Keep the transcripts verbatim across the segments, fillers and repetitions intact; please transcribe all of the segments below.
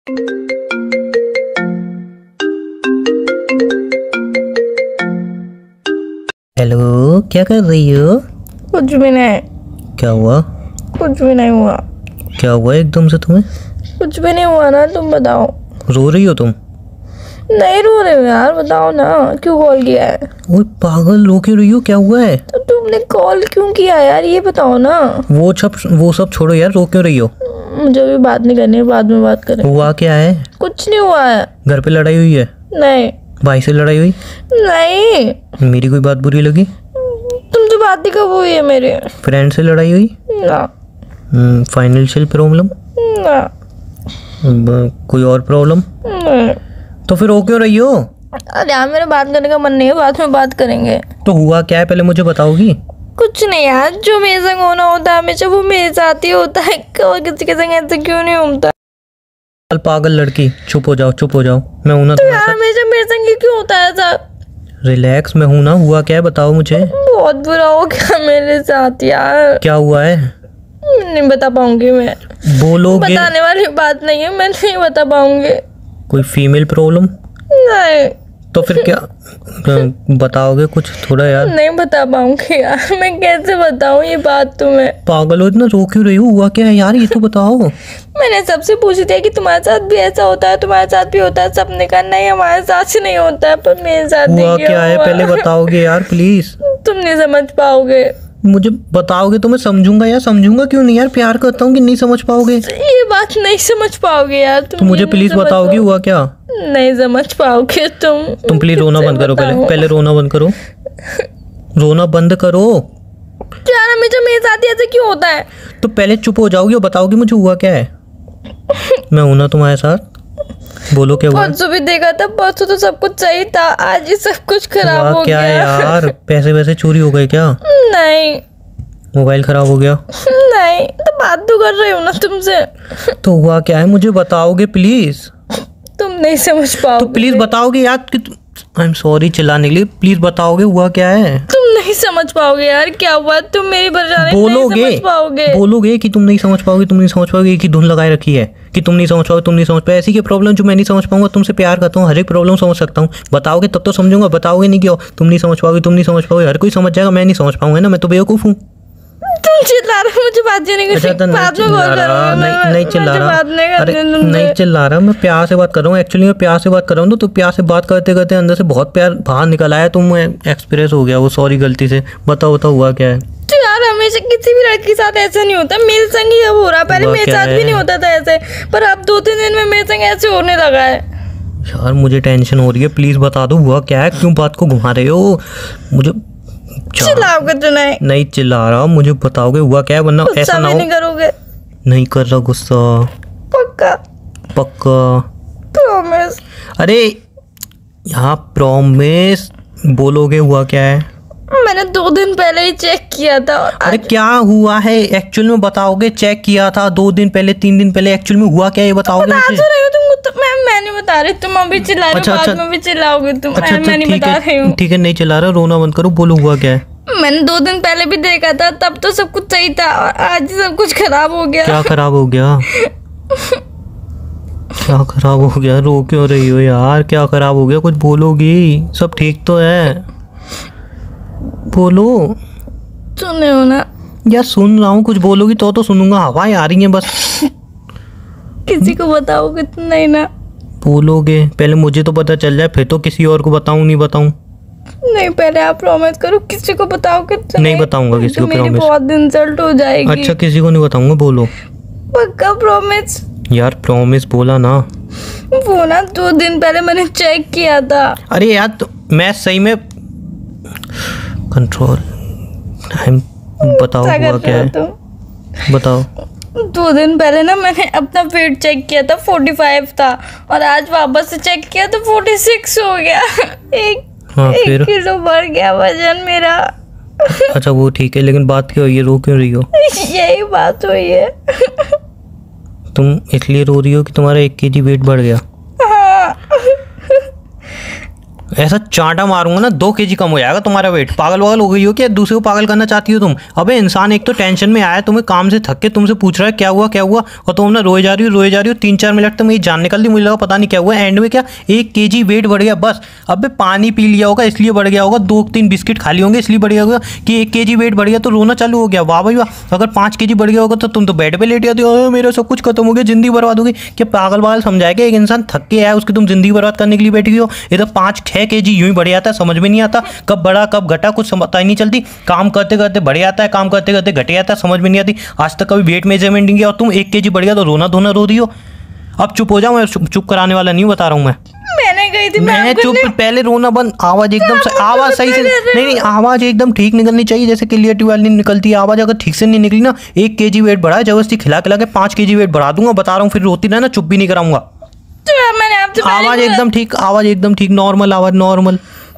Hello, क्या कर रही हो? कुछ भी नहीं। क्या हुआ? कुछ भी नहीं हुआ। क्या हुआ एकदम से तुम्हें? कुछ भी नहीं हुआ ना, तुम बताओ। रो रही हो तुम? नहीं रो रहे हो यार, बताओ ना क्यों कॉल किया है? ओए पागल, रो क्यों रही हो? क्या हुआ है? तो तुमने कॉल क्यों किया यार, ये बताओ ना। वो सब वो सब छोड़ो यार, रो क्यों रही हो? मुझे भी बात नहीं करनी है, बाद में बात करें। हुआ क्या है? कुछ नहीं हुआ है। घर पे लड़ाई हुई है? नहीं। भाई से लड़ाई हुई? नहीं। मेरी कोई बात बुरी लगी? तुमसे बात ही कब हुई है मेरे? फ्रेंड से लड़ाई हुई? ना। Financial problem? ना। कोई और प्रॉब्लम? नहीं। तो फिर रो क्यों रही हो? अरे यार मेरा बात करने का मन नहीं है, बाद में बात करेंगे। तो हुआ क्या है, पहले मुझे बताओगी? कुछ नहीं यार, जो मेरे संग होना होता है हमेशा वो मेरे साथ ही होता है, और किसी के संग ऐसे क्यों नहीं होता। पागल लड़की, चुप हो जाओ, चुप हो जाओ। मैं हूं ना तो तुम्हारे यार साथ। हमेशा मेरे संग ही क्यों होता है ऐसा? रिलैक्स, मैं हूं ना। हुआ क्या है बताओ मुझे। बहुत बुरा हो गया मेरे साथ यार। क्या हुआ है? नहीं बता पाऊंगी मैं। बोलोगे? बताने वाली बात नहीं है, मैं नहीं बता पाऊंगी। कोई फीमेल प्रॉब्लम? नहीं। तो फिर क्या बताओगे कुछ थोड़ा यार? नहीं बता पाऊंगी यार, मैं कैसे बताऊं ये बात तुम्हें? पागल हो, इतना रो क्यों रही हो? हुआ क्या है यार, ये तो बताओ। मैंने सबसे पूछ दिया कि तुम्हारे साथ भी ऐसा होता है, तुम्हारे साथ भी होता है, सबने कहा नहीं हमारे साथ नहीं होता है, पर मेरे साथ हुआ नहीं क्या है हुआ। पहले बताओगे यार प्लीज? तुम नहीं समझ पाओगे। मुझे बताओगे तो मैं समझूंगा यार। समझूंगा क्यों नहीं यार, प्यार करता हूँ कि नहीं समझ पाओगे? ये बात नहीं समझ पाओगे यार तुम। तो मुझे ये नहीं प्लीज समझ बताओगे पाओगे। हुआ क्या? नहीं समझ पाओगे तुम। तुम प्लीज रोना किससे बंद करो। पहले बताऊं? पहले रोना बंद करो। रोना बंद करो। यार हमेशा मेरे साथ ही ऐसे क्यों होता है? तो पहले चुप हो जाओगी और बताओगी मुझे हुआ क्या है। मैं हूं ना तुम्हारे साथ। बोलो क्या हुआ? परसों भी देखा था, परसों तो सब कुछ सही था, आज ही सब कुछ खराब हुआ हो क्या है गया। यार? पैसे वैसे चोरी हो गए क्या? नहीं। मोबाइल खराब हो गया? नहीं तो बात तो कर रही हूँ ना तुमसे। तो हुआ क्या है मुझे बताओगे प्लीज? तुम नहीं समझ पाओगे। तो प्लीज बताओगे यार कि आई एम सॉरी चिल्लाने के लिए। प्लीज बताओगे हुआ क्या है? तुम नहीं समझ पाओगे यार क्या हुआ, तुम मेरी परेशानी नहीं बोलोगे? समझ पाओगे। बोलोगे कि तुम नहीं समझ पाओगे, तुम नहीं समझ पाओगे, एक ही धुन लगाए रखी है कि तुम नहीं समझ पाओगे, तुम नहीं समझ पाओगे। ऐसी की प्रॉब्लम जो मैं नहीं समझ पाऊंगा। तुमसे प्यार करता हूँ, हर एक प्रॉब्लम समझ सकता हूँ। बताओगे तब तो समझूंगा। बताओगे नहीं क्यों? तुम नहीं समझ पाओगे, तुम नहीं समझ पाओगे, हर कोई समझ जाएगा, मैं नहीं समझ पाऊंगा ना। मैं तो बेवकूफ हूँ। तुम चिल्ला रहे हो, मुझे बात नहीं अच्छा तो करनी। बाद में कॉल करूंगी मैं। नहीं नहीं चिल्ला मुझे रहा। बात नहीं अरे करनी तुमसे। नहीं चिल्ला रहा, मैं प्यार से बात कर रहा हूँ। एक्चुअली मैं प्यार से बात कर रहा हूँ। तो प्यार से बात करते करते अंदर से बहुत प्यार बाहर निकल आया, तो मैं एक्सप्रेस हो गया वो। सॉरी गलती से। बताओ बताओ हुआ क्या है? तो यार हमेशा किसी भी लड़की के साथ ऐसा नहीं होता, मेरे संग ही अब हो रहा। पहले हुआ मेरे क्या साथ भी है? नहीं होता था ऐसे, पर अब दो तीन दिन में मेरे संग ऐसे होने लगा है। यार मुझे टेंशन हो रही है, प्लीज बता दो हुआ क्या है। क्यों बात को घुमा रहे हो मुझे? चिल्लाओगे तो नहीं? नहीं चिल्ला रहा, मुझे बताओगे हुआ क्या है, वरना गुस्सा ऐसा ना भी हो। नहीं करोगे? नहीं कर रहा गुस्सा। पक्का? पक्का। प्रॉमिस? अरे यहाँ प्रॉमिस बोलोगे हुआ क्या है? मैंने दो दिन पहले ही चेक किया था और अरे आज क्या हुआ है एक्चुअल में बताओगे? चेक किया था दो दिन पहले, तीन दिन पहले, एक्चुअल में हुआ क्या है ये बताओगे बता मुझे? तो रही हो तुमको। तो मैं मैं नहीं बता रही, तुम अभी चिल्ला रहे हो, अच्छा, बाद अच्छा। में भी चिल्लाओगे तुम। अच्छा मैं, अच्छा मैं नहीं ठीक बता रही है हूँ। ठीक है, नहीं चला रहा, रोना बंद करो। बोलो हुआ क्या है? मैंने दो दिन पहले भी देखा था, तब तो सब कुछ सही था, और आज ही सब कुछ खराब हो गया। क्या खराब हो गया? क्या खराब हो गया? रो क्यों रही हो यार? क्या खराब हो गया? कुछ बोलोगी? सब ठीक तो है, बोलो। सुने हो ना? यार सुन रहा हूँ, कुछ बोलोगी तो तो सुनूंगा। हवाएं आ रही हैं बस। किसी को बताओगे तो नहीं ना? बोलोगे? पहले मुझे तो पता चल जाए, फिर तो किसी और को बताऊं नहीं बताऊं। नहीं पहले आप प्रॉमिस करो, किसी को बताओगे तो नहीं बताऊंगा किसी तो को, मेरी promise। बहुत इंसल्ट हो जाएगी। अच्छा किसी को नहीं बताऊंगा, बोलो। पक्का प्रॉमिस? यार प्रॉमिस बोला ना। वो ना दो दिन पहले मैंने चेक किया था। अरे यार तो मैं सही में कंट्रोल टाइम। बताओ क्या हुआ कर क्या रहे हो है? तुम? बताओ। दो दिन पहले ना मैंने अपना वेट चेक किया था, फोर्टी फाइव था, और आज वापस से चेक किया तो फोर्टी सिक्स हो गया। एक हाँ, एक फिर? किलो बढ़ गया वजन मेरा। अच्छा वो ठीक है, लेकिन बात क्या हुई है? रो क्यों रही हो? यही बात हुई है। तुम इसलिए रो रही हो कि तुम्हारा एक केजी वेट बढ़ गया? हाँ। ऐसा चांटा मारूंगा ना दो केजी कम हो जाएगा तुम्हारा वेट। पागल वागल हो गई हो क्या? दूसरे को पागल करना चाहती हो तुम? अबे इंसान एक तो टेंशन में आया, तुम्हें काम से थक के तुमसे पूछ रहा है क्या हुआ क्या हुआ, और तुम ना रोए जा रही हो रोए जा रही हो। तीन चार मिनट तक मेरी जान निकल दी, मुझे लगा पता नहीं क्या हुआ। एंड में क्या एक केजी वेट बढ़ गया बस। अबे पानी पी लिया होगा इसलिए बढ़ गया होगा, दो तीन बिस्किट खा लिए होंगे इसलिए बढ़ गया होगा कि एक केजी वेट बढ़ गया तो रोना चालू हो गया। वाह भाई वाह। अगर पाँच केजी बढ़ गया होगा तो तुम तो बेड पे लेट जाती हो, मेरा सब कुछ खत्म हो गया, जिंदगी बर्बाद हो गई। क्या पागल वागल समझाया कि एक इंसान थक के आया उसकी तुम जिंदगी बर्बाद करने के लिए बैठी हो? ये तो पाँच छः केजी यूं ही बढ़ जाता है, समझ में नहीं आता कब बढ़ा कब घटा, कुछ पता ही नहीं चलती। काम करते करते बढ़ जाता है, काम करते करते घट जाता है, समझ में नहीं आती। आज तक कभी वेट मेजरमेंट नहीं किया और तुम एक केजी बढ़ गया तो रोना धोना रो रही हो। अब चुप हो जाओ, मैं चुप, चुप कराने वाला नहीं बता रहा हूँ मैं। मैंने गई थी मैं चुप, पहले रोना बंद। आवाज एकदम से, आवाज सही से नहीं नहीं आवाज एकदम ठीक निकलनी चाहिए, जैसे क्लियरिटी वाली निकलती है आवाज। अगर ठीक से नहीं निकली ना, एक केजी वेट बढ़ा है जबरदस्ती खिला खिला के पाँच केजी वेट बढ़ा दूंगा, बता रहा हूँ। फिर रोती रहना, चुप भी नहीं कराऊंगा। तो मैंने आपसे आवाज एकदम ठीक, आवाज एकदम ठीक, नॉर्मल आवाज, नॉर्मल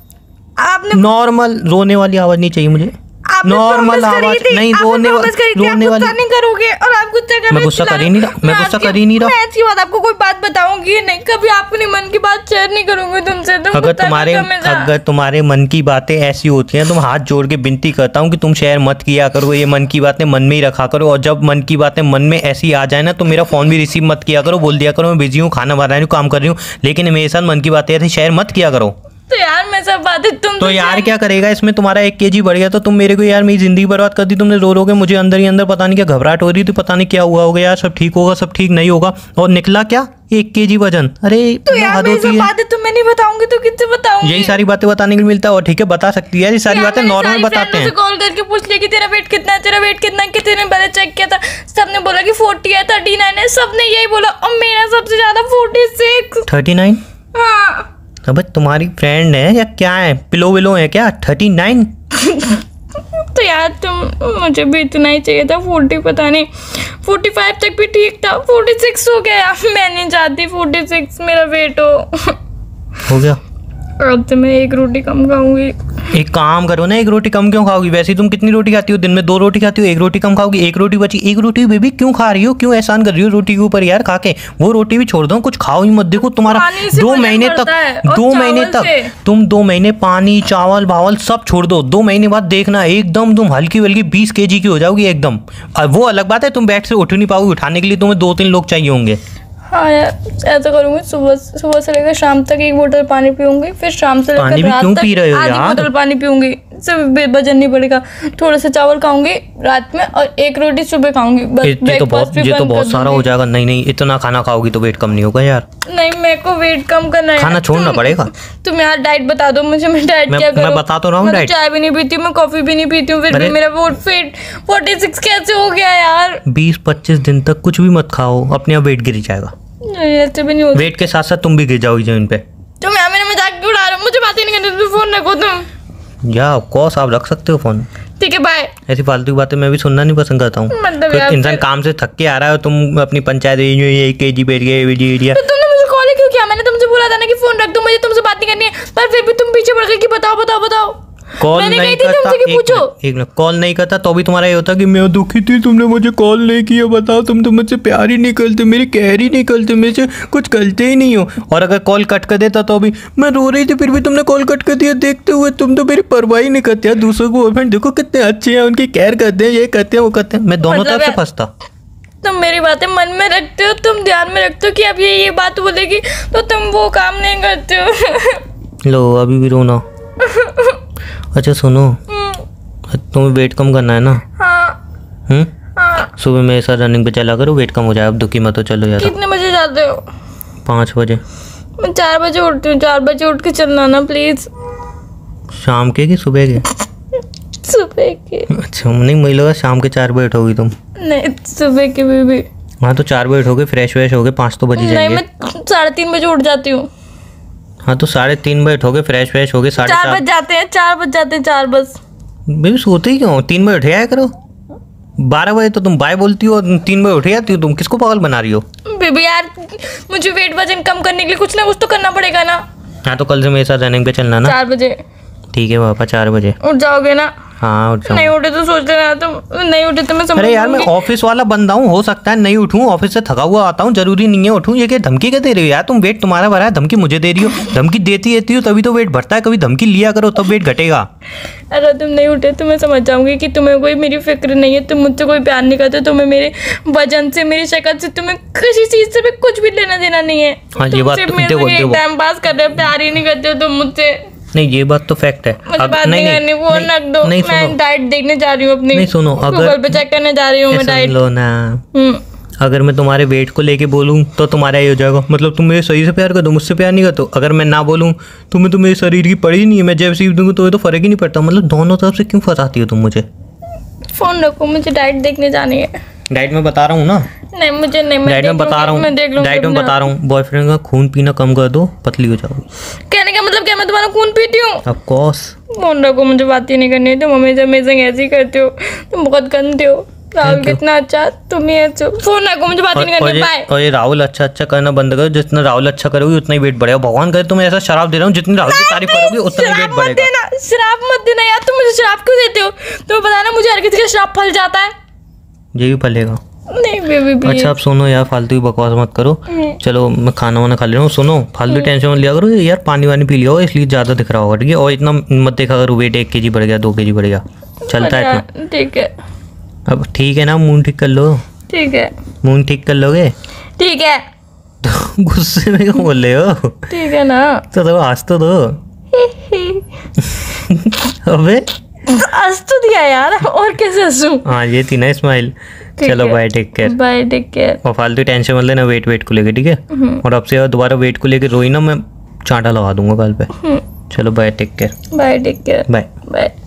आपने नॉर्मल रोने वाली आवाज नहीं चाहिए मुझे। नॉर्मल आवाज नहीं, रोने रोने वाली नहीं करोगे और आप गुस्सा कर रहे हो। मैं गुस्सा कर ही नहीं रहा, मैं गुस्सा कर ही नहीं रहा। मैं ऐसी बात आपको कोई बात बताऊंगी नहीं, कभी अपने मन की बात शेयर नहीं करूंगी तुमसे। तुम अगर तुम्हारे अगर तुम्हारे मन की बातें ऐसी होती हैं, तुम हाथ जोड़ के विनती करता हूँ कि तुम शेयर मत किया करो, ये मन की बातें मन में ही रखा करो। और जब मन की बातें मन में ऐसी आ जाए ना तो मेरा फोन भी रिसीव मत किया करो, बोल दिया करो मैं बिजी हूँ, खाना बना रही हूँ, काम कर रही हूँ, लेकिन मेरे साथ मन की बातें ऐसी शेयर मत किया करो। तो यार मैं सब बातें तुम तो यार क्या करेगा इसमें? तुम्हारा एक केजी बढ़ गया तो तुम मेरे को यार मेरी जिंदगी बर्बाद कर दी तुमने रो रो के। मुझे अंदर ही अंदर पता नहीं क्या घबराहट हो रही थी, पता नहीं क्या हुआ होगा यार, सब ठीक होगा सब ठीक नहीं होगा, और निकला क्या एक केजी वजन। अरे तो यार मैं सब बातें तुम्हें नहीं बताऊंगी तो किससे बताऊंगी? यही सारी बातें बताने के लिए मिलता है। और ठीक है बता सकती है, ये सारी बातें नॉर्मल बताते हैं। कॉल करके पूछ लिया कि तेरा वेट कितना है, तेरा वेट कितना है, कितने ने पहले चेक किया था, सबने बोला कि फोर्टी है, थर्टी नाइन है, सबने यही बोला, और मेरा सबसे ज्यादा फोर्टी सिक्स। Thirty nine? हाँ। अबे तुम्हारी फ्रेंड है या क्या है, पिलो विलो है क्या? Thirty nine? तो यार तुम मुझे भी इतना ही चाहिए था, फोर्टी पता नहीं फोर्टी फाइव तक भी ठीक था, फोर्टी सिक्स हो गया। मैं नहीं चाहती फोर्टी सिक्स मेरा वेट हो। हो गया? अब तो मैं एक रोटी कम खाऊंगी। एक काम करो ना, एक रोटी कम क्यों खाओगी? वैसे तुम कितनी रोटी खाती हो दिन में? दो रोटी खाती हो, एक रोटी कम खाओगी, एक रोटी बची। एक रोटी बेबी क्यों खा रही हो, क्यों एहसान कर रही हो रोटी के ऊपर यार? खा के वो रोटी भी छोड़ दो, कुछ खाओ ही मत। देखो तुम्हारा दो महीने तक दो महीने तक तुम दो महीने पानी चावल भावल सब छोड़ दो, दो महीने बाद देखना एकदम तुम हल्की हल्की बीस के जी की हो जाओगी एकदम। वो अलग बात है तुम बेड से उठ नहीं पाओगी, उठाने के लिए तुम्हें दो तीन लोग चाहिए होंगे। हाँ यार ऐसा करूंगी, सुबह सुबह से लेकर शाम तक एक बोतल पानी पीऊंगी, फिर शाम से लेकर रात तक आधी बोतल पानी पीऊंगी, सिर्फ वजन नहीं बढ़ेगा। थोड़ा सा चावल खाऊंगी रात में और एक रोटी सुबह खाऊंगी बस। ये तो बहुत ये तो बहुत सारा हो जाएगा। नहीं नहीं इतना खाना खाओगी तो वेट कम नहीं होगा यार। नहीं मेरे को वेट कम करना है, खाना छोड़ना पड़ेगा। तुम यार डाइट बता दो मुझे, मैं डाइट क्या करूं? मैं बता तो रहा हूँ डाइट। चाय भी नहीं पीती हूँ मैं, कॉफी भी नहीं पीती हूँ, फिर भी मेरा वेट फोर्टी सिक्स कैसे हो गया यार? बीस पच्चीस दिन तक कुछ भी मत खाओ, अपने आप वेट गिर जाएगा। ऐसे भी नहीं होता। वेट के साथ साथ तुम भी गिर जाओगी जमीन पे। तुम यार मेरा मजाक क्यों उड़ा रहे हो? मुझे बात ही नहीं करनी, तुम फोन रखो तुम। या कॉस आप रख सकते हो फोन। ठीक है बाय। ऐसी फालतू की बातें मैं भी सुनना नहीं पसंद करता हूँ। मतलब तो इंसान काम से थक के आ रहा है और तुम अपनी पंचायत ये केजी बैठ गए एरिया। तो तुमने मुझे कॉल क्यों किया? मैंने तुमसे बोला था ना कि फोन रख दो, मुझे तुमसे बात नहीं करनी है, पर फिर भी तुम पीछे पड़ गए कि बताओ बताओ बताओ। कॉल नहीं करता, एक मिनट कॉल नहीं करता तो भी तुम्हारा ये होता कि मैं दुखी थी, तुमने मुझे कॉल नहीं किया, बताओ तुम तो मुझसे प्यार ही नहीं करते, मेरी केयर ही नहीं करते, मेरे से कुछ करते ही नहीं हो। और अगर कॉल कट कर देता तो भी मैं रो रही थी, फिर भी तुमने कॉल कट कर दिया देखते हुए। तुम तो मेरी परवाह ही नहीं करते यार। दूसरों को बॉयफ्रेंड देखो कितने अच्छे हैं, उनकी केयर करते हैं, ये करते हैं वो करते हैं। मैं दोनों तरफ से फंसता। तुम मेरी बातें मन में रखते हो, तुम ध्यान में रखते हो कि अब ये ये बात बोलेगी तो तुम वो काम नहीं करते हो। लो अभी भी रोना। अच्छा सुनो, तुम्हें वेट कम करना है ना? हाँ। हम्म हाँ। सुबह मेरे साथ रनिंग पे चला करो, वेट कम हो जाए। अब दुखी मत हो, चलो यार। कितने बजे जाते हो? पाँच बजे। मैं चार बजे उठती हूँ, चार बजे उठ के चलना ना प्लीज। शाम के कि सुबह के? सुबह के। अच्छा नहीं मुझे लगा शाम के चार बजे उठोगी तुम। नहीं सुबह के भी, भी। हाँ तो चार बजे उठोगे, फ्रेश व्रेश होगे, पाँच तो बजे जाएंगे। नहीं मैं साढ़े तीन बजे उठ जाती हूँ। हाँ तो साढ़े तीन बजे उठोगे, फ्रेश फ्रेश होगे, साढ़े चार बज जाते हैं, चार बज जाते हैं, चार बस। बेबी सोते ही क्यों? तीन बजे उठे आया करो। बारह बजे तो तुम बाय बोलती हो, तीन बजे उठे जाती हो। तुम किसको पागल बना रही हो? बेबी यार मुझे वेट वजन कम करने के लिए कुछ ना कुछ तो करना पड़ेगा ना। हाँ तो कल से मेरे साथ रनिंग पे चलना ना। चार बजे ठीक है पापा, चार बजे उठ जाओगे ना? हाँ उठ नहीं उठे तो सोच लेना, तो नहीं उठे तो मैं समझ अरे यार मैं लूंगी। ऑफिस वाला बंदा हूँ, हो सकता है नहीं उठूँ, ऑफिस से थका हुआ आता हूँ, जरूरी नहीं है उठूँ। ये क्या धमकी क्या दे रही हो यार तुम? वेट तुम्हारा भरा है, धमकी मुझे दे रही हो? धमकी देती देती हो तभी तो वेट बढ़ता है, कभी धमकी लिया करो तब वेट घटेगा। अगर तुम नहीं उठे तो मैं समझ जाऊंगी कि तुम्हें कोई मेरी फिक्र नहीं है, तुम मुझसे कोई प्यार नहीं करते, तुम्हें मेरे वजन से, मेरी शक्ल से, तुम्हें किसी चीज से भी कुछ भी लेना देना नहीं है। हाँ, ये तुम बात सिर्फ तो- मेरे देखो, से देखो। टाइम पास कर रहे हो, प्यार ही नहीं करते हो तुम मुझसे। नहीं ये बात तो फैक्ट है। मुझे अब- बात नहीं करनी, फोन रख दो। नहीं मैं सुनो, डाइट देखने जा रही हूँ अपनी। नहीं सुनो, अगर- गूगल पे चेक करने जा रही हूँ मैं सुन डाइट। लो ना, हम्म, अगर मैं तुम्हारे वेट को लेके बोलूँ तो तुम्हारा ये हो जाएगा, मतलब तुम मेरे सही से प्यार कर दो, मुझसे प्यार नहीं करते हो। अगर मैं ना बोलूँ तुम्हें तो मेरे शरीर की पड़ी नहीं है, मैं जब सीख दूंगा तो ये तो फर्क ही नहीं पड़ता। मतलब दोनों तरफ से क्यों फंसाती हो तुम मुझे? फोन रखो, मुझे डाइट देखने जानी है। डाइट में बता रहा हूँ ना, नहीं मुझे नहीं, मैं डाइट में देख बता रहा लूंगी, मैं देख हूँ, लूंगी डाइट में अपने बता आप। रहा हूँ, बॉयफ्रेंड का खून पीना कम कर दो, पतली हो जाओगी। कहने का मतलब क्या मैं तुम्हारा खून पीती हूँ? Of course. फोन रखो, मुझे बात ही नहीं करनी है। तुम हमेशा अमेजिंग ऐसे ही करते हो, तुम बहुत गंदे हो। Rahul Thank you. कितना अच्छा, तुम ही अच्छे हो। फोन रखो, मुझे बात ही नहीं और करनी। ये बाय। और ये राहुल अच्छा अच्छा करना बंद करो, जितना राहुल अच्छा करोगे उतना ही वेट बढ़ेगा। भगवान करे तुम्हें ऐसा शराब दे रहा हूँ, जितनी राहुल की तारीफ करोगे उतना ही वेट शराब मत बढ़ेगा। देना, शराब मत देना यार। तुम मुझे शराब क्यों देते हो? तुम्हें पता है ना मुझे हर किसी का शराब फल जाता है। ये भी फलेगा। नहीं बेबी प्लीज। अच्छा आप सुनो यार, फालतू की बकवास मत करो। हम्म। चलो मैं खाना वाना खा ले रहा हूँ। सुनो, फालतू टेंशन मत लिया करो यार, पानी वानी पी लिया हो इसलिए ज़्यादा दिख रहा होगा, ठीक है? और इतना मत देखा करो वेट एक के जी बढ़ गया, दो के जी बढ़ गया, चलता है इतना। ठीक है, अब ठीक है ना, मुंह ठीक कर लो, ठीक है, मुंह ठीक कर लोगे? ठीक है, तो गुस्से में क्यों बोल रहे हो? ठीक है ना। तो दो हंस तो दो। अबे हंस तो दिया यार, और कैसे हंसूं? हाँ ये थी ना स्माइल। ठीक चलो है। Bye, take care. Bye, take care. और फालतू टेंशन मत लेना वेट वेट को लेके, ठीक है? और अब से दोबारा वेट को लेके रोई ना, मैं चांटा लगा दूंगा गाल पे। चलो bye, take care. Bye, take care. Bye. Bye.